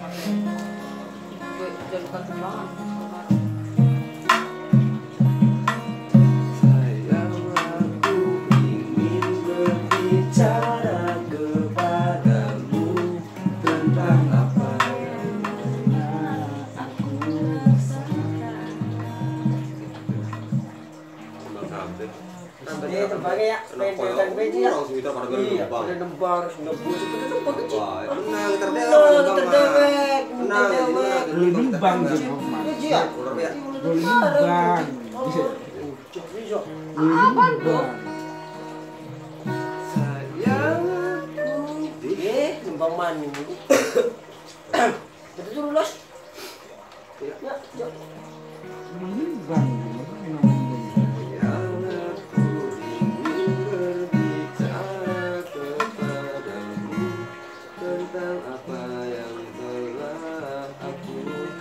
Jadikan tembangan. Sayang, aku ingin berbicara kepadamu tentang apa yang pernah aku rasakan. Ini tempatnya ya, pendekan baju ya. Iya, Bang. udah nembang, sudah busuk, udah nembang kecil. Wah, tenang, terdewek. Terdewek, Tenang, terdewek. Limbang Kecil ya. Limbang. Bisa. Apaan tuh? Sayang, Nembang mani. Itu dulu los. Ya, ya. Limbang. yang aku ingin berbicara kepadamu tentang apa yang telah aku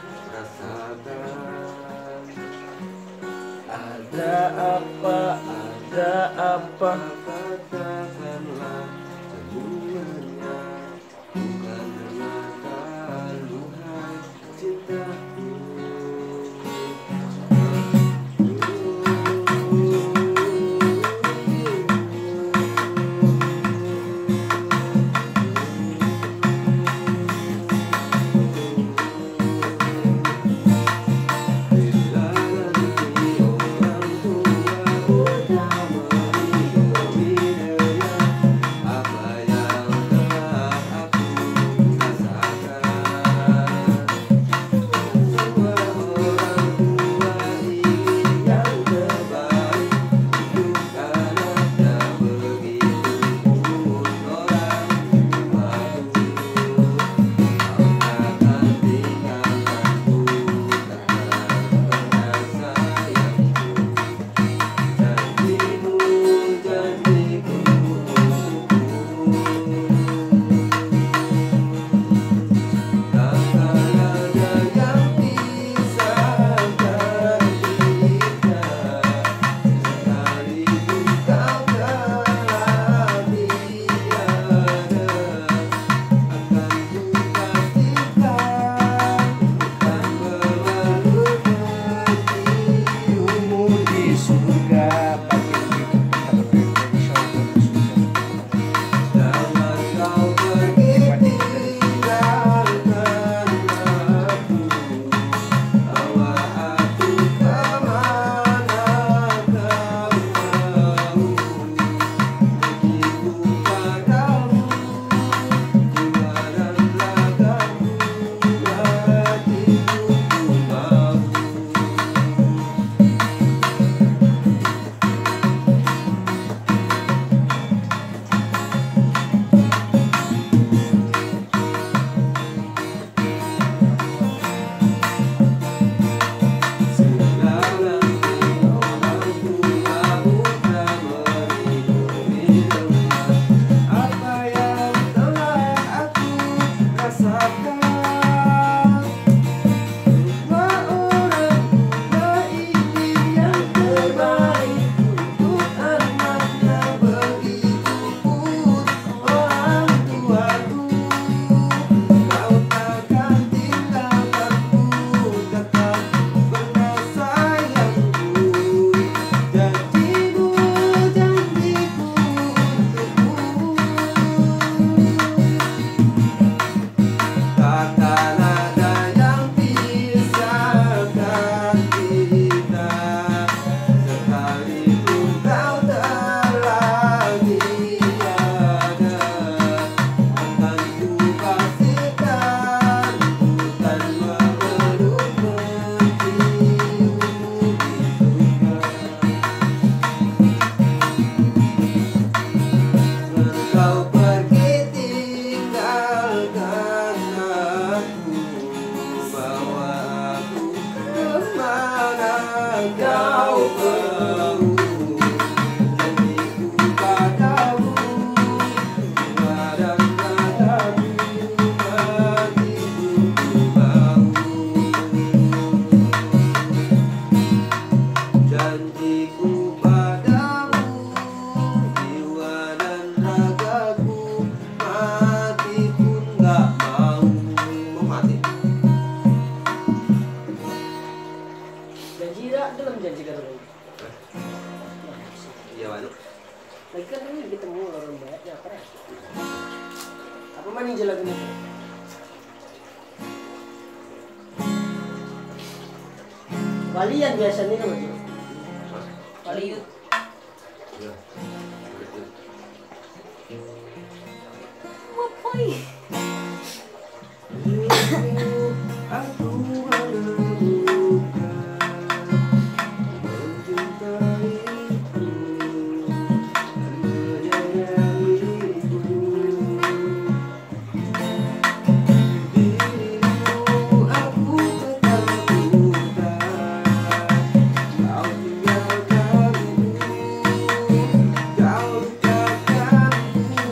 rasakan. Ada apa? Ada apa? Katakanlah semuanya, bukan dengarkan duhai cintaku. Bila nanti orang tua udah meridoi apa yang telah aku rasakan. Semua orang tua ingin yang terbaik untuk anaknya, begitu pun orang tuaku. Kau takkan tinggalkanku, takkan pernah sayangku. Janjimu, janjiku takkan ada yang pisahkan kita. Sekalipun kau telah tiada, akan ku pastikan bukan berlalu hatimu di surga. Jangan kau pergi tinggalkan aku, bawa aku kemana kau mau. Begitu padamu, jiwa dan ragaku, hatiku pun mau. Bila nanti orang tua udah meridoi apa yang telah aku rasakan. Semua orang tua ingin yang terbaik untuk anaknya, begitu pun orang tuaku. Kau takkan tinggalkanku, takkan pernah sayangku. Janjimu, janjiku untukmu. Kalian biasa minum aja. Kaliut. Iya. Wapai. Aku menemukan mencintaiku, menyayangiku. Dirimu aku ketakutan, kau tinggalkanku, kau lupakanku.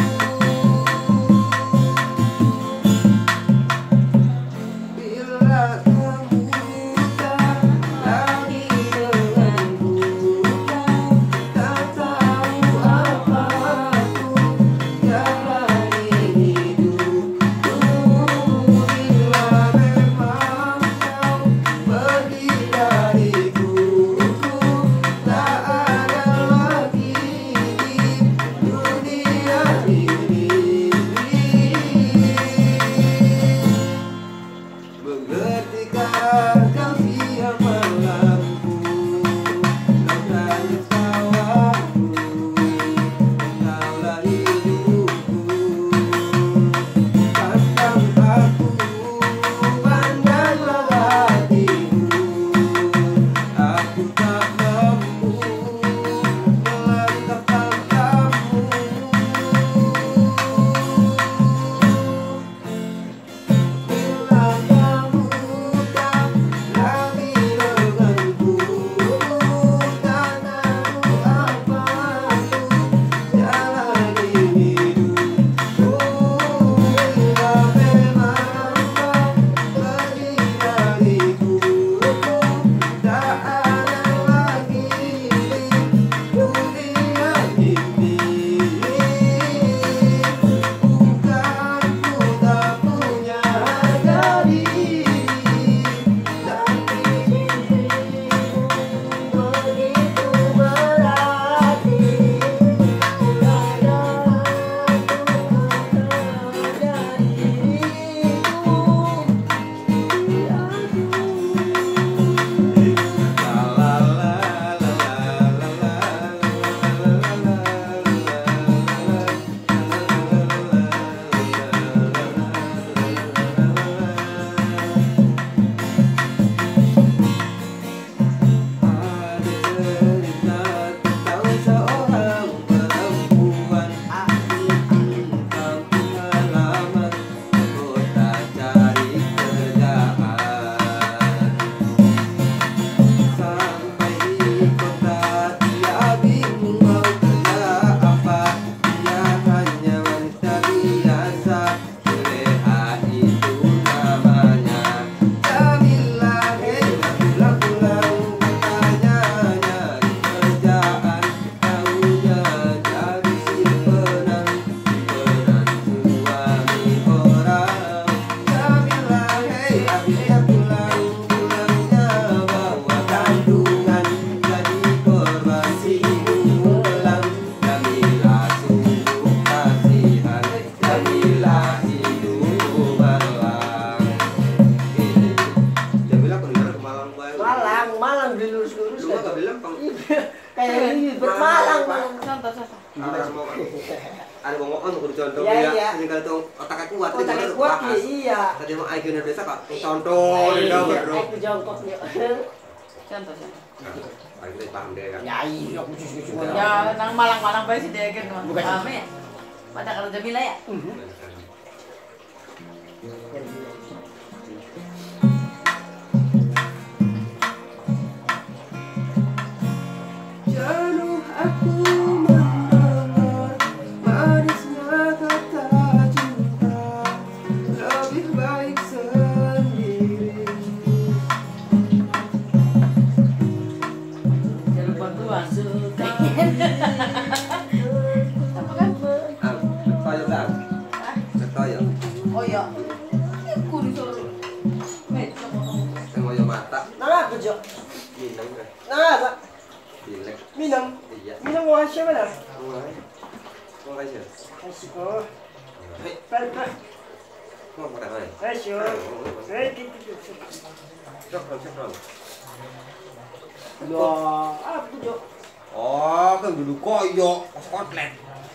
Bila kamu tak lagi denganku, tak tahu apa aku jalani hidupku. Bila memang kau pergi dariku, tak ada lagi di dunia ini. Mengertikah kau siang malamku, kau tanya tawaku, kaulah hidupku. Pandang aku, pandanglah hatiku, aku tak mampu melangkah kamu. Bila kamu tak lagi denganku, tak tahu apa aku jalani hidupku. Bila memang kau pergi dariku, tak ada lagi di dunia ini. Bukan ku tak punya harga diri, tapi begitu berarti pada tentang seorang perempuan tentang pengalaman kota cari kerjaan. Sampai di kota dia bingung mau kerja apa. Dia hanya wanita biasa, Juleha itu namanya. Jamila, pulang-pulang katanya nyari kerjaan, taunya jadi simpenan suami orang. Jamila, akhirnya pulang-pulangnya bawa kandungan, jadi korban si ibu belang. Jamila sungguh kasihan, Jamila hidup belang. Jamila kuliah ke Malang bae. Malang dilurus-lurus Lu enggak bilang kamu kayak ini bermalang. Contoh contoh. ada semua kan. Ada ngomong kudu contoh Iya, ya. iya. Ini kalau otaknya kuat, Otaknya kuat ya, iya. Tadi mau IQ-nya biasa kak. Contoh, Iya, bro. aku jongkoknya. Contoh contoh. Paling kita paham deh kan. Ya iya, aku cuci-cuci. Ya, nang Malang-Malang bae sih dia kan. Paham ya? Pada kalau Jamila ya? Jenuh aku mendengar manisnya kata cinta, lebih baik sendiri. Jangan lupa tuan. Apa kan? Toyo kan. Toyo. Oh iya. Aku disuruh. Semoyo mata. Nah, apa Jo? Minang kan. Nah, apa? Bilek. Minang. Iya. Minang wah siapa dah? Mulai. Mulai sih. Kasih kau. Hei. Pel pel. Mau pakai apa? Ayo. Gitu. Cokron. Loh, apa tuh? Oh, kan dulu koyo, pas kotlet.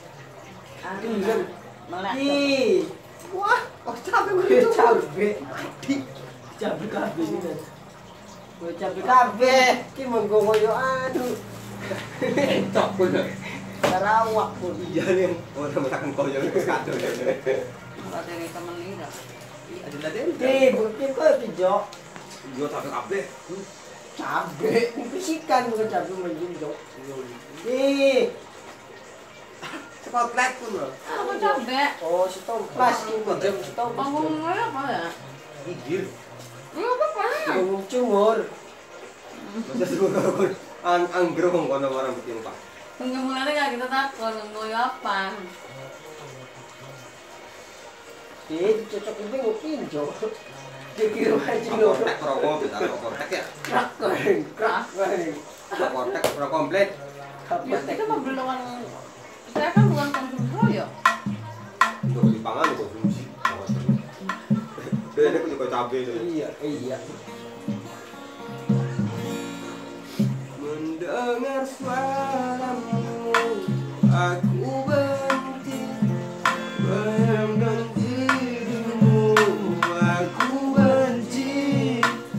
Melek. Ih. Wah, kok capek gue itu? Capek. Capek kabeh ini. Gue capek kabeh. Ki monggo koyo anu. Encok bener. Sarawak pun. Iya nih, orang makan koyo itu kado ya. Kalau dari temen ini dah. Ada laden. Bukti kok pijo. Yo tapi kabeh. Capek. Fisikan bukan capek menjinjok. Kotlet pun loh. Aku capek. Oh, setompas ini jam setompas. Bangunnya apa ya? Gigir. Enggak apa-apa. Bangun cumur. Masa suruh anggrong kono orang bikin Pak. Tunggu mulai nggak kita takut ngoyo apa? Cocok ini mungkin jo. Dikira aja lo. Kontak rokok kita kontak ya. Krak. Kontak rokok komplit. Ya kita membelokkan. Saya kan bukan konsumsi ya. Untuk dipangan konsumsi. Dia punya cabai tuh. Iya. Mendengar suaramu, aku benci. Bayangkan dirimu, aku benci.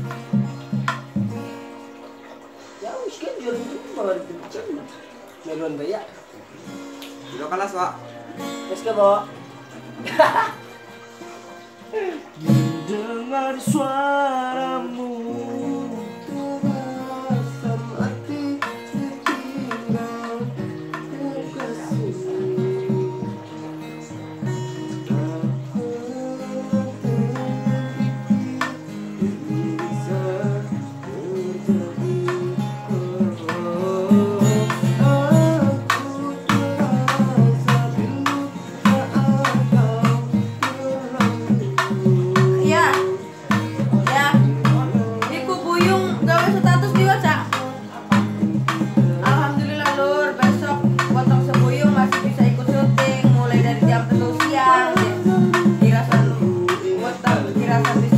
Ya wis kan jual itu malah dipencet. Melon bayak. Udah kalas Pak. Wis ke, Bo. Mendengar suaramu. Terasa mati ditinggal kekasih. Ya. Iku buyung gawe status di WhatsApp. Alhamdulillah Lur, besok potong sebuyung masih bisa ikut syuting mulai dari jam 1 siang. Kirasan potong kirasan